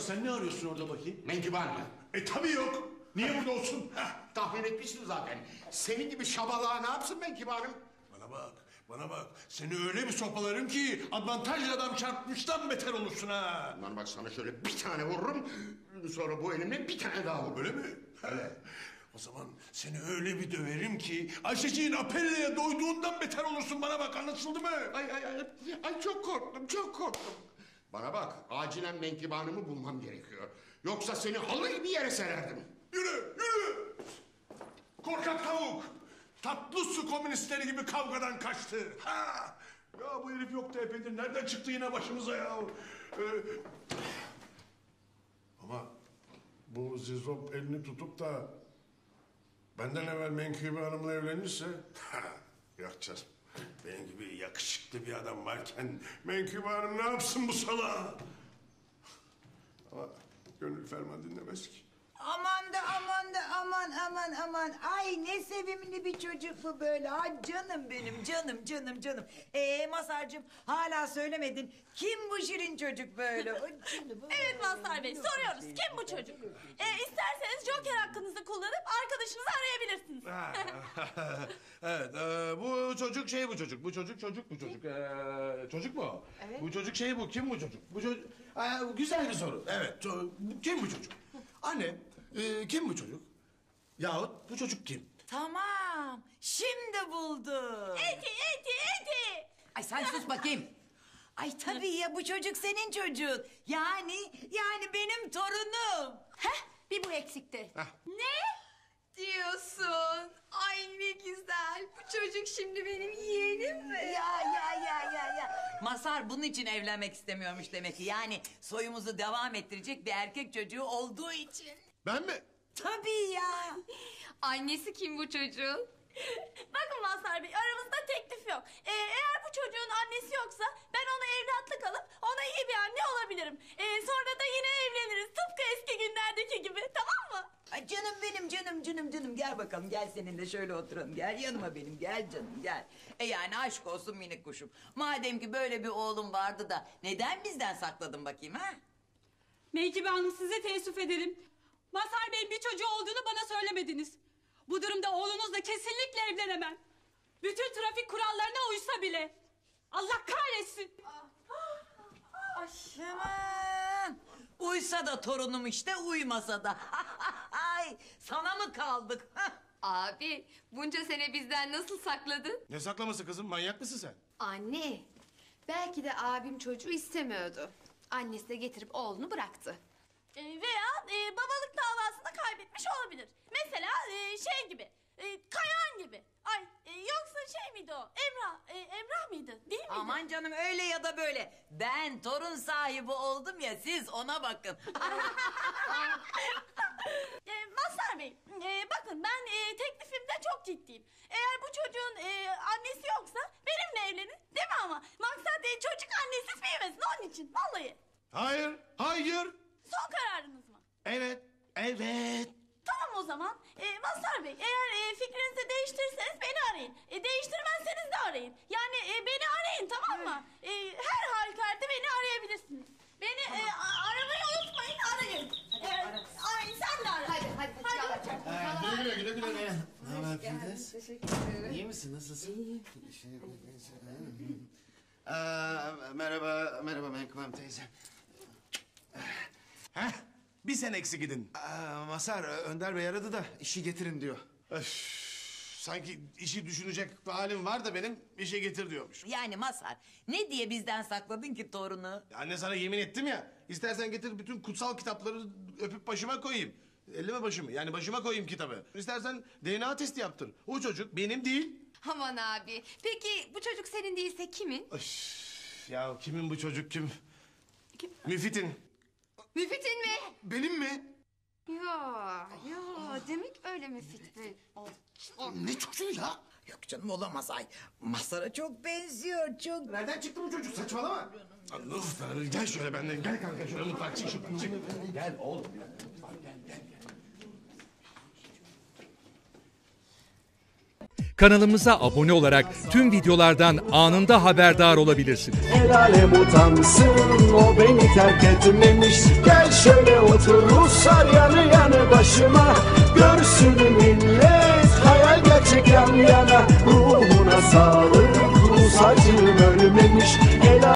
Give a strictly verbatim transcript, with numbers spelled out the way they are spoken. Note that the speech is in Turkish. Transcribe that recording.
bak sen ne arıyorsun orada bakayım? Menkıbe Hanım. E tabii yok. Niye burada olsun? Tahmin etmişsin zaten. Senin gibi şabalığa ne yapsın Menkıbe Hanım? Bana bak, bana bak. Seni öyle bir sopalarım ki avantajlı adam çarpmıştan beter olursun ha. Lan bak sana şöyle bir tane vururum. Sonra bu elimle bir tane daha vururum. Öyle mi? Öyle. O zaman seni öyle bir döverim ki Ayşeciğin Apelle'ye doyduğundan beter olursun. Bana bak, anlaşıldı mı? Ay ay ay. Ay çok korktum, çok korktum. Bana bak, acilen Menkıbe Hanım'ı bulmam gerekiyor. Yoksa seni halı gibi yere sererdim. Yürü, yürü! Korkak tavuk! Tatlı su komünistleri gibi kavgadan kaçtı. Ha! Ya bu herif yoktu epeydir. Nereden çıktı yine başımıza ya? Ee... Ama bu Zizop elini tutup da benden evvel Menkıbe Hanım'la evlenirse... Ha, yok canım. Benim gibi yakışıklı bir adam varken Menkıbe Hanım ne yapsın bu salağa? Ama gönül ferman dinlemez ki. Aman da aman da aman aman aman. Ay ne sevimli bir çocuk bu böyle. Ha canım benim canım canım canım. Ee Masar'cığım hala söylemedin. Kim bu şirin çocuk böyle? O canım, Evet Mazhar Bey, soruyoruz. Kim bu çocuk? Ee, isterseniz Joker hakkınızı kullanıp arkadaşınızı arayabilirsiniz. Evet, e, bu çocuk şey bu çocuk, bu çocuk çocuk bu çocuk. E, çocuk mu o? Evet. Bu çocuk şey bu, kim bu çocuk? Bu çocuk, Aa, güzel bir soru. Evet, ço- bu- kim bu çocuk? Anne, e, kim bu çocuk? Yahut bu çocuk kim? Tamam. Şimdi buldum. Eti, eti, eti. Ay sen sus bakayım. Ay tabii ya bu çocuk senin çocuğun. Yani yani benim torunum. Heh, bir bu eksikti. Heh. Ne? Diyorsun. Ay ne güzel. Bu çocuk şimdi benim yeğenim mi? Ya ya ya ya ya. Masar bunun için evlenmek istemiyormuş demek ki. Yani soyumuzu devam ettirecek bir erkek çocuğu olduğu için. Ben mi? Tabii ya. Annesi kim bu çocuğun? Bakın Mazhar Bey, aramızda teklif yok. Ee, eğer bu çocuğun annesi yoksa ben ona evlatlık alıp ona iyi bir anne olabilirim. Ee, sonra da yine evleniriz. Tıpkı eski günlerdeki gibi, tamam mı? Ay canım benim canım canım canım gel bakalım gel seninle şöyle oturalım gel yanıma benim gel canım gel. E yani aşk olsun minik kuşum. Madem ki böyle bir oğlum vardı da neden bizden sakladın bakayım ha? Menkıbe Hanım size teessüf ederim. Mazhar Bey'in bir çocuğu olduğunu bana söylemediniz. Bu durumda oğlunuzla kesinlikle evlenemem. Bütün trafik kurallarına uysa bile. Allah kahretsin. Aman uysa da torunum işte uymasa da. Ay sana mı kaldık? Abi bunca sene bizden nasıl sakladın? Ne saklaması kızım, manyak mısın sen? Anne, belki de abim çocuğu istemiyordu. Annesi de getirip oğlunu bıraktı. Ee, veya e, babalık davasında kaybetmiş olabilir. Mesela e, şey gibi, e, Kayahan gibi. Ay e, yoksa şey miydi o? Emrah, e, Emrah mıydı? Değil miydi? Aman canım öyle ya da böyle. Ben torun sahibi oldum ya siz ona bakın. E, Mazhar Bey, e, bakın ben e, teklifimde çok ciddiyim. Eğer bu çocuğun e, annesi yoksa benimle evlenin, değil mi ama? Maksat e, çocuk annesiz büyümesin onun için, vallahi. Hayır, hayır. Son kararınız mı? Evet, evet. Tamam o zaman. E, Mazhar Bey, eğer e, fikrinizi değiştirirseniz beni arayın. E, değiştirmezseniz de arayın. Yani e, beni arayın, tamam mı? E, her halükarda beni arayabilirsiniz. Beni e, a- aramayı unutmayın, arayın. E, ay sen de ara. Hadi hadi. Hadi. Güle güle güle güle. Ne haber Firdevs? Teşekkür ederim. İyi misin? Nasılsın? İyiyim. Şey, Aa, merhaba, merhaba Menkıbe Hanım teyze. Heh, bir sen eksik gidin. Aa, Masar, Önder Bey aradı da işi getirin diyor. Öf, sanki işi düşünecek halim var da benim işe getir diyormuş. Yani Mazhar ne diye bizden sakladın ki torunu? Anne sana yemin ettim ya, istersen getir bütün kutsal kitapları öpüp başıma koyayım. Elleme başımı, yani başıma koyayım kitabı. İstersen D N A testi yaptır. O çocuk benim değil. Aman abi. Peki bu çocuk senin değilse kimin? Öf, ya kimin bu çocuk kim? Kim? Müfit'in. Müfit'in mi? Benim mi? Ya ya demek öyle Müfit Bey. Ne çocuğu ya? Yok canım olamaz ay. Mazhar'a çok benziyor çok. Nereden çıktı bu çocuk, saçmalama. Of, gel şöyle benden, gel kanka şöyle mutfağa çık şuradan çık. Gel oğlum. Gel, gel, gel. Kanalımıza abone olarak tüm videolardan anında haberdar olabilirsiniz. El alem utansın, o beni terk etmemiş. Gel şöyle otur Ruslar yanı yanı başıma. Görsün millet hayal gerçek yan yana. Ruhuna sağlık.